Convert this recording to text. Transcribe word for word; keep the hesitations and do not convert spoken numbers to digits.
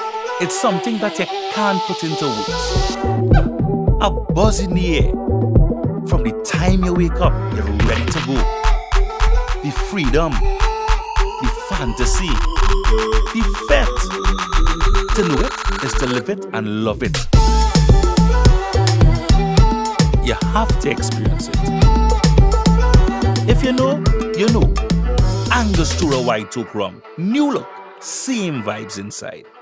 It's something that you can't put into words. A buzz in the air. From the time you wake up, you're ready to go. The freedom, the fantasy, the fete. To know it is to live it and love it. You have to experience it. If you know, you know. Angostura White Oak Rum. New look, same vibes inside.